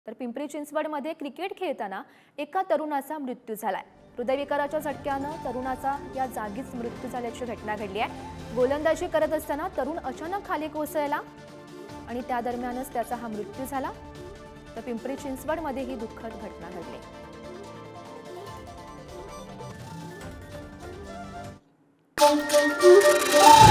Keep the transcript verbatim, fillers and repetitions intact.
तर पिंपरी चिंचवडमध्ये क्रिकेट खेळताना एका तरुणाचा मृत्यू झालाय। हृदयविकाराच्या झटक्यानं तरुणाचा या जागीच मृत्यू झाल्याची घटना घडली आहे। गोलंदाजी करत असताना तरुण अचानक खाली कोसळला आणि त्या दरम्यानच त्याचा हा मृत्यू झाला। तर पिंपरी चिंचवडमध्ये ही दुःखद घटना घडली।